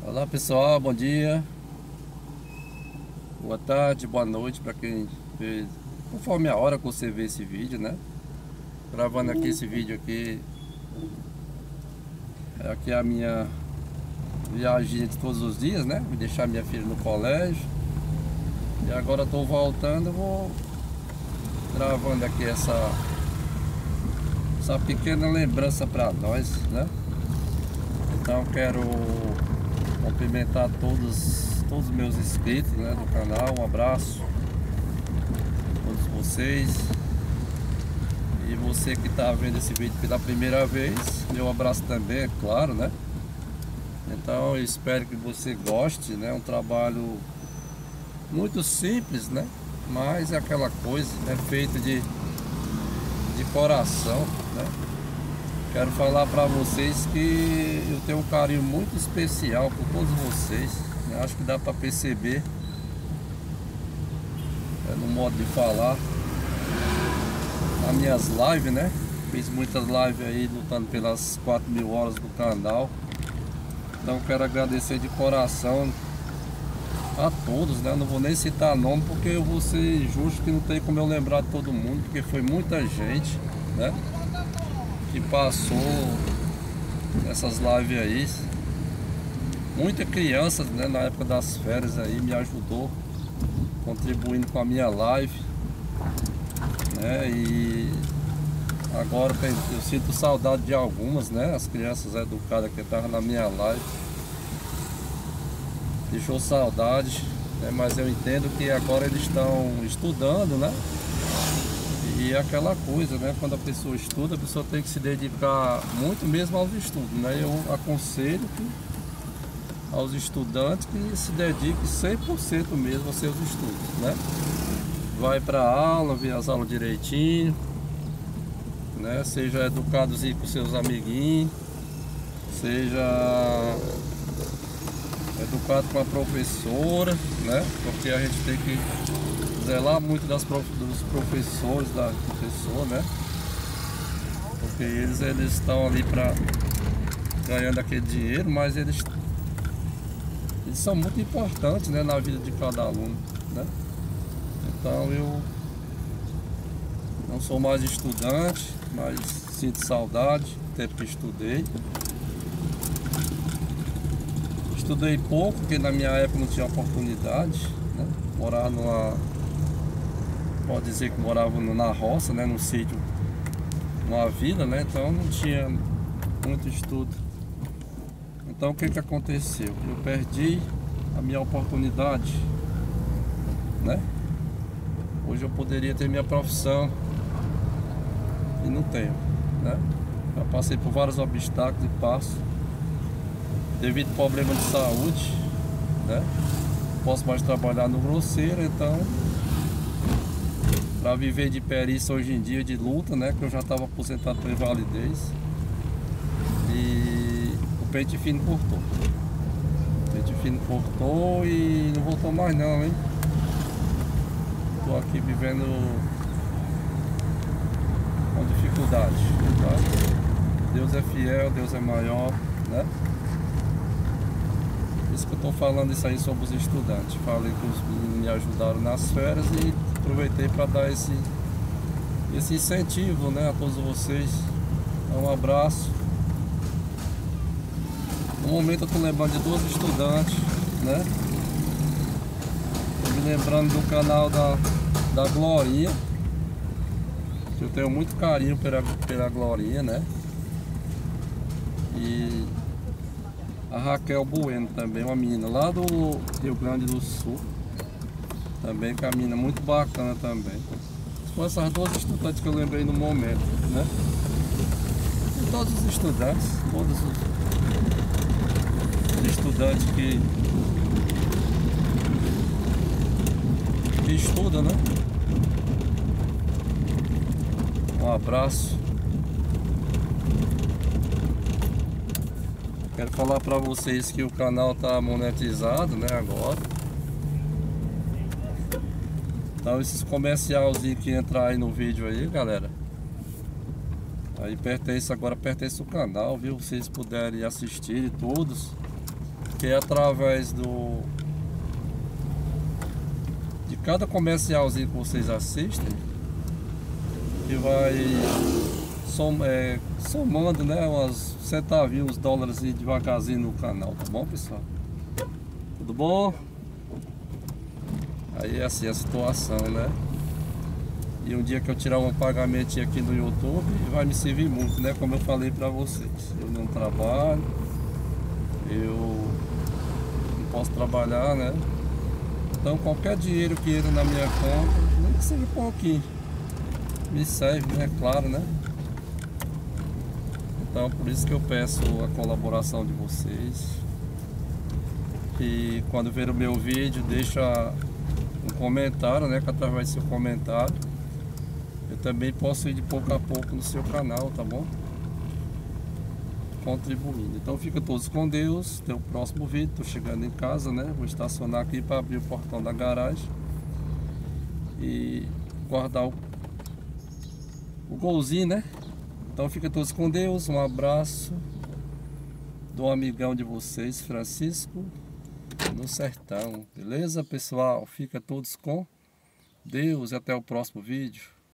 Olá pessoal, bom dia, boa tarde, boa noite para quem fez, conforme a hora que você vê esse vídeo, né? Gravando aqui esse vídeo aqui, aqui é a minha viagem de todos os dias, né? Vou deixar minha filha no colégio e agora estou voltando, vou gravando aqui essa pequena lembrança para nós, né? Então quero cumprimentar todos os meus inscritos, né, do canal. Um abraço a todos vocês. E você que está vendo esse vídeo pela primeira vez, meu abraço também, é claro, né? Então eu espero que você goste, né? Um trabalho muito simples, né? Mas é aquela coisa, né? Feito de coração, né? Quero falar para vocês que eu tenho um carinho muito especial por todos vocês, né? Acho que dá para perceber, no modo de falar, nas minhas lives, né? Fiz muitas lives aí lutando pelas 4.000 horas do canal. Então quero agradecer de coração a todos, né? Eu não vou nem citar nome porque eu vou ser injusto que não tem como eu lembrar de todo mundo, porque foi muita gente, né, que passou nessas lives aí. Muita criança, né, na época das férias aí me ajudou, contribuindo com a minha live, né? E agora eu sinto saudade de algumas, né? As crianças educadas que estavam na minha live, deixou saudade, né? Mas eu entendo que agora eles estão estudando, né? E é aquela coisa, né? Quando a pessoa estuda, a pessoa tem que se dedicar muito mesmo aos estudos, né? Eu aconselho aos estudantes que se dediquem 100% mesmo aos seus estudos, né? Vai para a aula, vê as aulas direitinho, né? Seja educados aí com seus amiguinhos, seja educado com a professora, né? Porque a gente tem que zelar muito dos professores, da professora, né? Porque eles estão ali para ganhando aquele dinheiro, mas eles são muito importantes, né, na vida de cada aluno, né? Então eu não sou mais estudante, mas sinto saudade do tempo que estudei. Estudei pouco, porque na minha época não tinha oportunidade, né? Morar pode dizer que morava na roça, né? Num sítio, numa vila, né? Então não tinha muito estudo. Então o que que aconteceu? Eu perdi a minha oportunidade, né? Hoje eu poderia ter minha profissão e não tenho, né? Já passei por vários obstáculos e passo devido a problema de saúde, né? Não posso mais trabalhar no grosseiro, então para viver de perícia hoje em dia, de luta, né? Que eu já estava aposentado por invalidez e o pente fino cortou. O pente fino cortou e não voltou mais não, hein? Tô aqui vivendo com dificuldade, tá? Deus é fiel, Deus é maior, né? Isso que eu tô falando isso aí sobre os estudantes. Falei que os meninos me ajudaram nas férias e aproveitei para dar esse incentivo, né, a todos vocês. Um abraço. No momento eu tô lembrando de duas estudantes, né? Tô me lembrando do canal da Glorinha, que eu tenho muito carinho pela Glorinha, né? E a Raquel Bueno também, uma menina lá do Rio Grande do Sul, também que é uma menina muito bacana também. São essas duas estudantes que eu lembrei no momento, né? E todos os estudantes, todos os estudantes que estudam, né? Um abraço. Quero falar para vocês que o canal tá monetizado, né, agora. Então esses comercialzinhos que entrar aí no vídeo aí, galera, aí pertence ao canal, viu? Se vocês puderem assistir todos, que é através de cada comercialzinho que vocês assistem, que vai somando, né, umas centavinhos, dólares devagarzinho no canal, tá bom, pessoal? Tudo bom? Aí é assim a situação, né? E um dia que eu tirar um pagamento aqui no YouTube, vai me servir muito, né? Como eu falei pra vocês, eu não trabalho, eu não posso trabalhar, né? Então qualquer dinheiro que entra na minha conta, nem que seja um pouquinho, me serve, né? Claro, né? Então por isso que eu peço a colaboração de vocês. E quando ver o meu vídeo, deixa um comentário, né? Que através do seu comentário eu também posso ir de pouco a pouco no seu canal, tá bom? Contribuindo. Então fica todos com Deus. Até o próximo vídeo. Tô chegando em casa, né? Vou estacionar aqui para abrir o portão da garagem e guardar o golzinho, né? Então fica todos com Deus. Um abraço do amigão de vocês, Francisco, no Sertão. Beleza, pessoal? Fica todos com Deus e até o próximo vídeo.